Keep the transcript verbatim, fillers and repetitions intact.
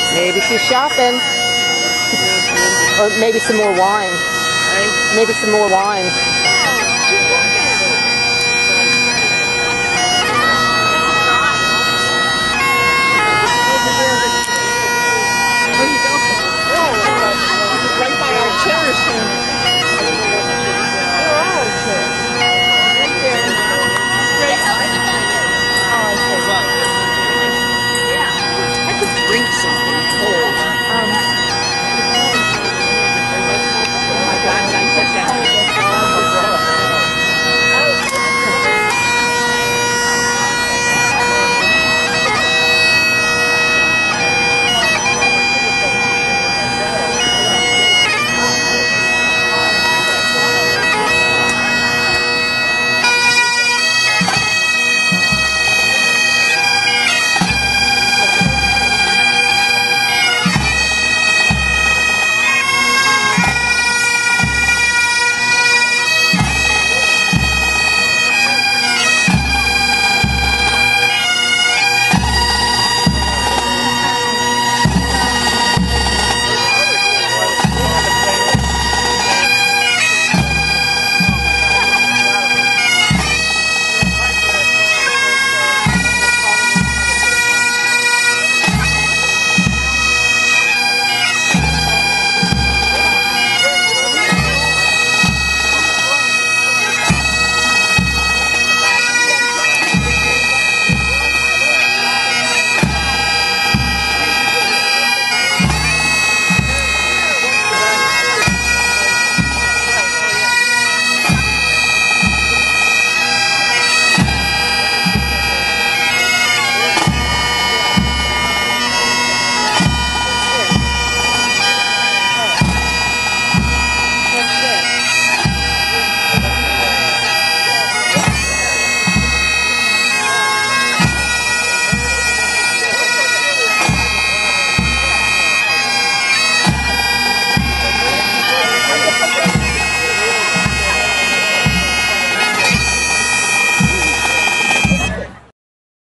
Maybe she's shopping. Or maybe some more wine. Maybe some more wine. Right by our chairs here. Where are our chairs? Right there. Straight up. Oh, I see. I could drink some.